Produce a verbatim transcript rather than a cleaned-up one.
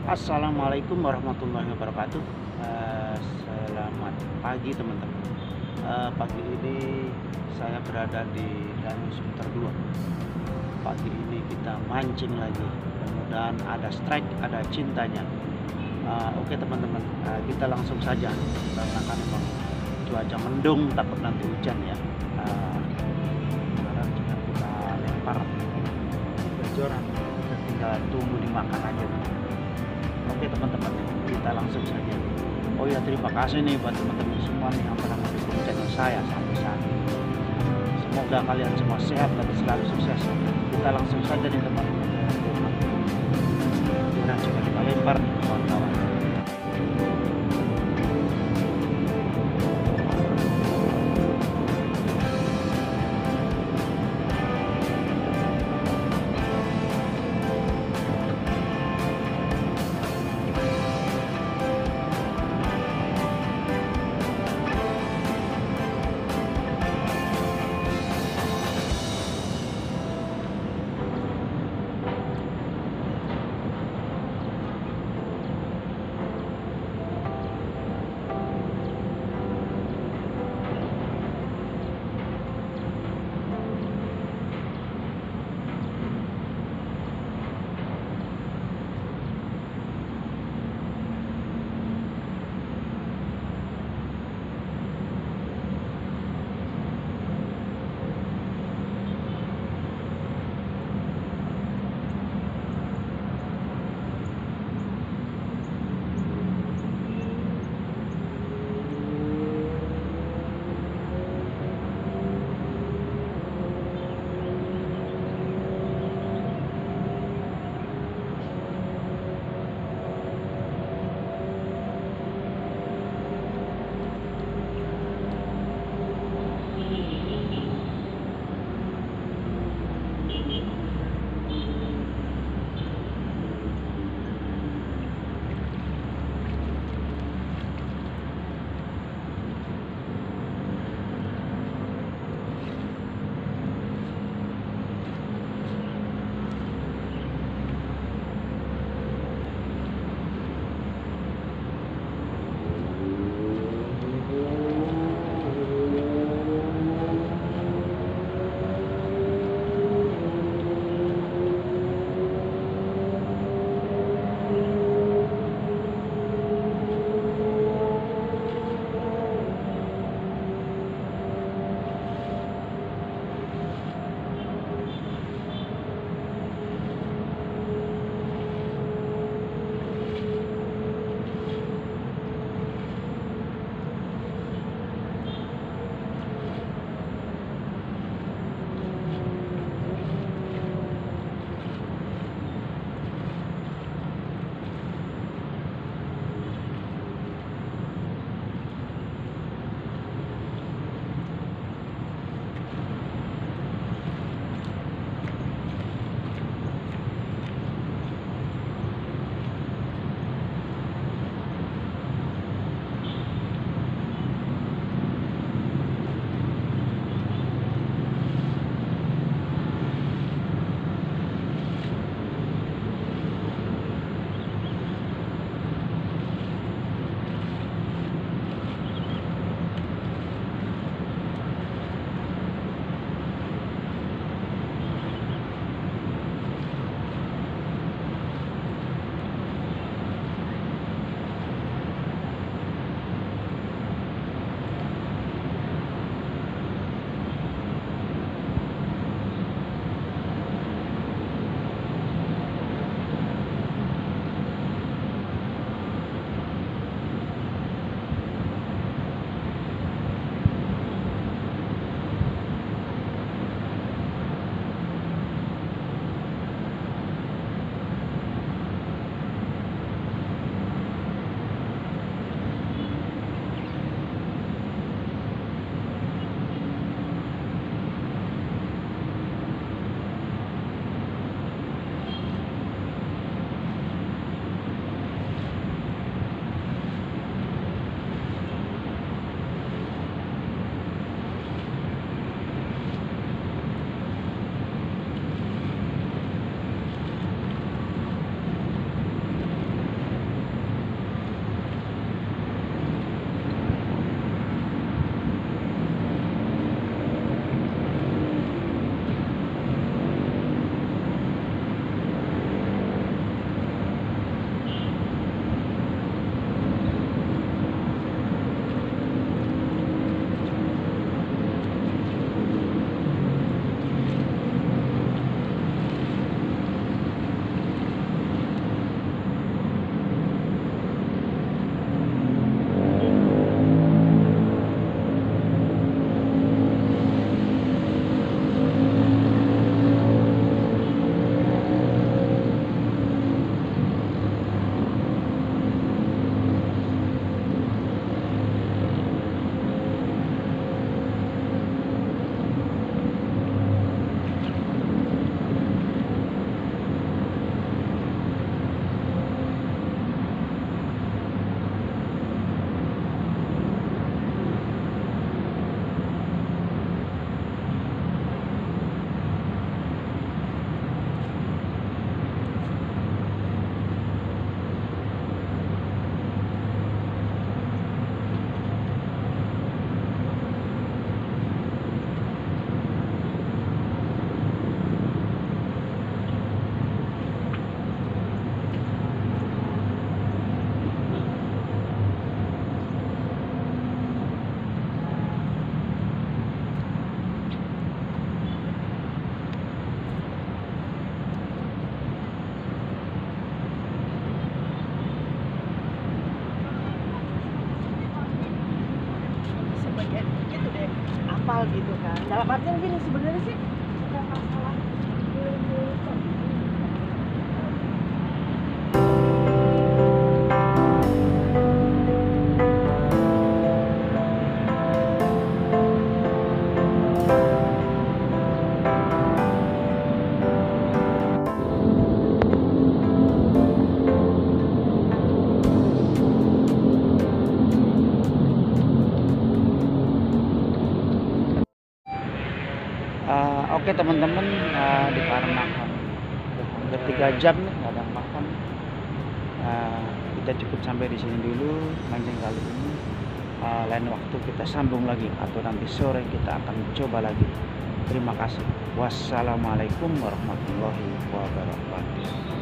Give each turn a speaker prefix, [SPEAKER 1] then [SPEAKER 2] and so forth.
[SPEAKER 1] Assalamualaikum warahmatullahi wabarakatuh. Eh, selamat pagi teman-teman. Eh, pagi ini saya berada di Danau Sunter dua. Pagi ini kita mancing lagi. Mudah-mudahan ada strike, ada cintanya. Eh, oke teman-teman, eh, kita langsung saja karena kan memang cuaca mendung, takut nanti hujan ya. Eh, sekarang juga kita lempar gajoran, kita tinggal tunggu dimakan aja. Oke teman-teman, kita langsung saja. Oh ya, terima kasih nih buat teman-teman semua nih yang telah mendukung channel saya sampai saat ini. Semoga kalian semua sehat dan selalu sukses. Kita langsung saja nih teman-teman. Nah, coba kita lempar nih kawan-kawan.
[SPEAKER 2] bagian gitu deh, apal gitu kan. Dalam artian gini sebenarnya sih bukan masalah ilmu.
[SPEAKER 1] Uh, Oke teman-teman, uh, dikarenakan udah hampir tiga jam nih nggak ada makan, uh, kita cukup sampai di sini dulu mancing kali ini. Uh, lain waktu kita sambung lagi atau nanti sore kita akan coba lagi. Terima kasih. Wassalamualaikum warahmatullahi wabarakatuh.